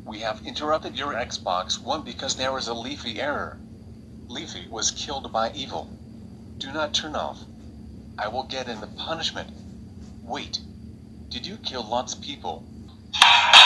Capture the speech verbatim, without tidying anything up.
We have interrupted your Xbox One because there was a Leafy error. Leafy was killed by evil. Do not turn off. I will get in the punishment. Wait. Did you kill lots of people?